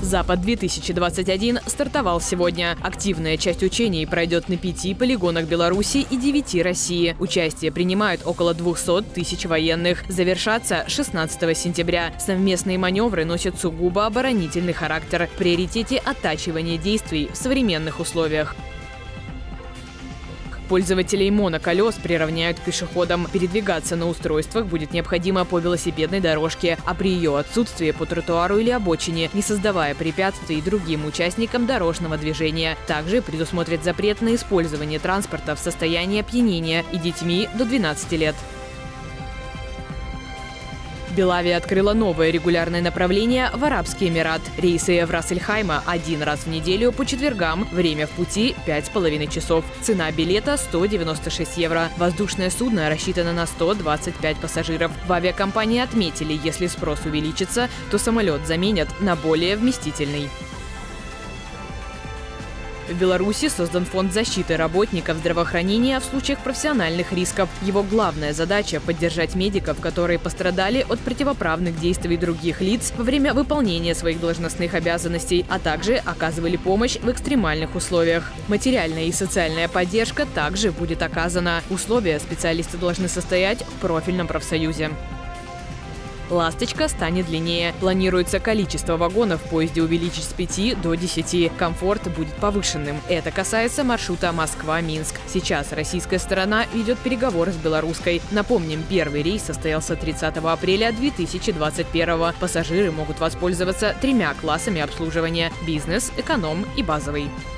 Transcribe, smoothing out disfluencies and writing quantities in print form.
Запад-2021 стартовал сегодня. Активная часть учений пройдет на 5 полигонах Беларуси и 9 России. Участие принимают около 200 тысяч военных. Завершатся 16 сентября. Совместные маневры носят сугубо оборонительный характер. В приоритете оттачивание действий в современных условиях. Пользователей моноколес приравняют к пешеходам. Передвигаться на устройствах будет необходимо по велосипедной дорожке, а при ее отсутствии по тротуару или обочине, не создавая препятствий другим участникам дорожного движения. Также предусмотрит запрет на использование транспорта в состоянии опьянения и детьми до 12 лет. Белавия открыла новое регулярное направление в Арабский Эмират. Рейсы Евросельхайма один раз в неделю по четвергам. Время в пути – 5,5 часов. Цена билета – 196 евро. Воздушное судно рассчитано на 125 пассажиров. В авиакомпании отметили, если спрос увеличится, то самолет заменят на более вместительный. В Беларуси создан фонд защиты работников здравоохранения в случаях профессиональных рисков. Его главная задача – поддержать медиков, которые пострадали от противоправных действий других лиц во время выполнения своих должностных обязанностей, а также оказывали помощь в экстремальных условиях. Материальная и социальная поддержка также будет оказана. Условия специалисты должны состоять в профильном профсоюзе. «Ласточка» станет длиннее. Планируется количество вагонов в поезде увеличить с 5 до 10. Комфорт будет повышенным. Это касается маршрута Москва-Минск. Сейчас российская сторона ведет переговоры с белорусской. Напомним, первый рейс состоялся 30 апреля 2021. Пассажиры могут воспользоваться 3 классами обслуживания – бизнес, эконом и базовый.